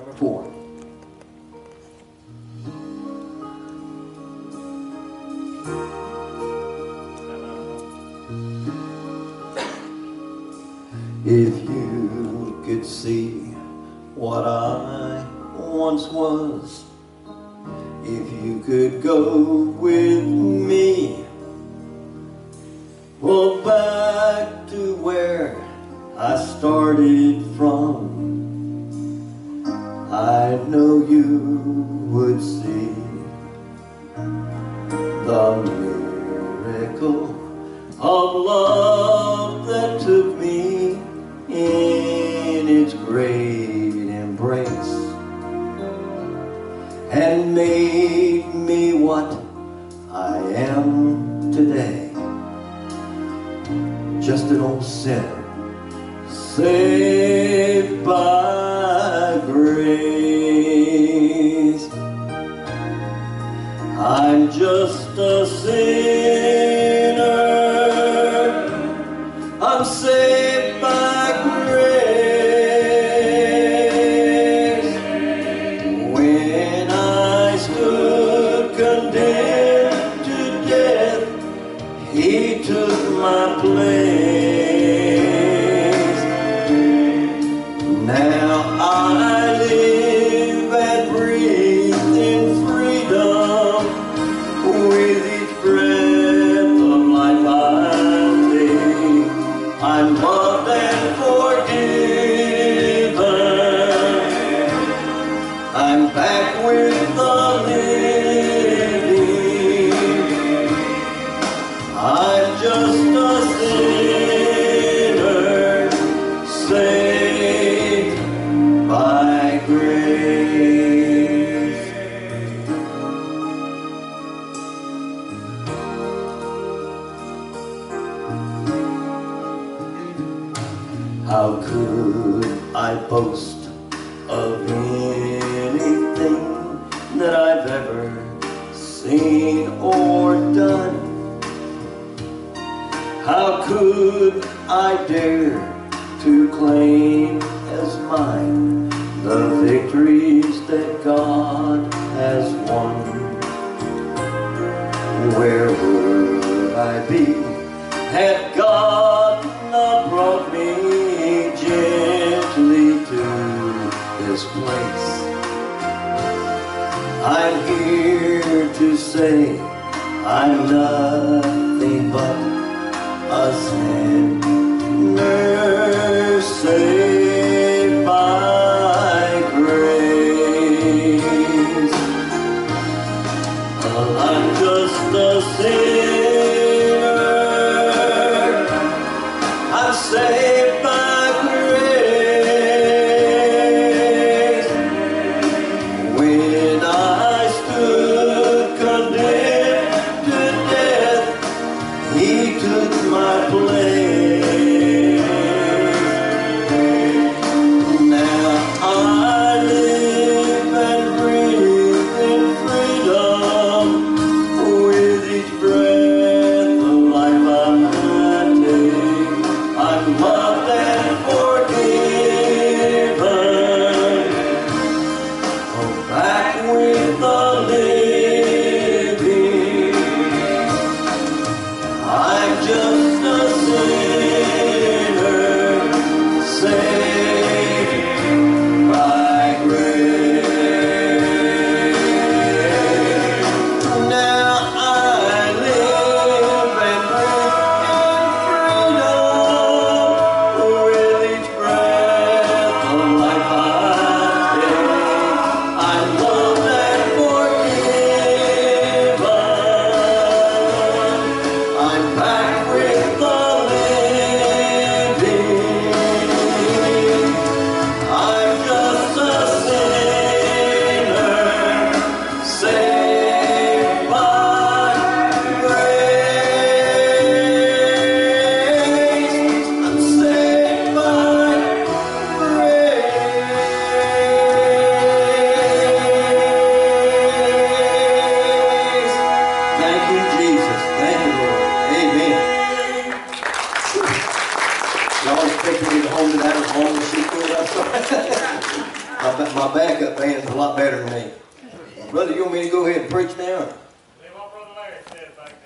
number 4. If you could see what I once was, if you could go with me, well, back to where I started from, I know you would see the miracle of love that took me in its great embrace and made me what I am today. Just an old sinner saved by grace. I'm just a sinner, I'm saved by grace. When I stood condemned to death, He took my place. Now I live and breathe in freedom. With each breath of life I take, I'm loved and forgiven. I'm back with the living. I'm just a sinner saved by grace. How could I boast of anything that I've ever seen or done? How could I dare to claim as mine the victories that God has won? Where would I be had God not brought me gently to this place? I'm here to say I'm nothing but a sinner saved by grace. I'm just a sinner, I'm saved by grace. When I stood condemned to death, He took my place. Now I live and breathe in freedom. With each breath of life I take, I'm loved and forgiven. Oh, back with the living. I'm just a sinner saved by grace. Now I live and breathe in freedom. With each breath of life I take, I'm loved and forgiven. I'm back with the living. I'm just a sinner saved by grace. I'm saved by grace. Thank you, Jesus. Thank you, Lord. Amen. Y'all expected me to hold it out at home and she pulled it up. My backup band's a lot better than me. Brother, you want me to go ahead and preach now?